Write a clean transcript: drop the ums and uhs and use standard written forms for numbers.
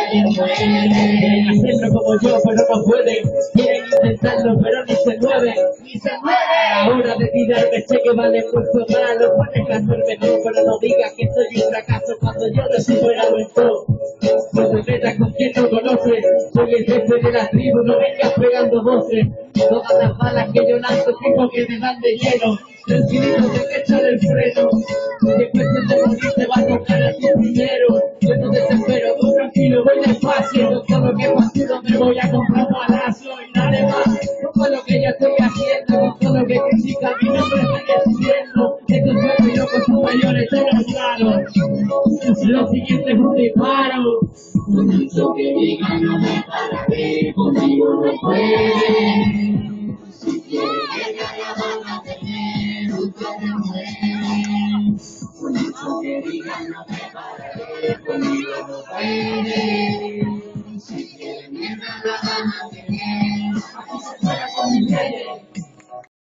nadie puede. Quieren hacerlo como yo, pero no pueden. Quieren intentarlo, pero ni se mueven. Ahora de tirarme sé que vale mucho más. Lo puedes hacer mejor, pero no digas que soy un fracaso cuando yo no soy superado en todo. No te metas con quien no conoces. Soy el jefe de la tribu, no vengas pegando voces. Todas las balas que yo lanzo, tipo que me dan de lleno. Tranquilito, te echan el freno. Después de morir te va a tocar a ti primero. Yo no desespero, tú tranquilo, voy despacio. Con todo lo que he pasado me voy a comprar un palacio y nada más. Con lo que yo estoy haciendo, con todo lo que critica mi nombre estoy diciendo. Esto es bueno y no con sus mayores, tengo claro. Lo siguiente es un disparo. Mucho que diga no me pararé, conmigo no puede. Si quieres ya van a tener, ustedes mueren. Mucho que diga no me pararé, conmigo no puede. Si quieren ya la van a tener.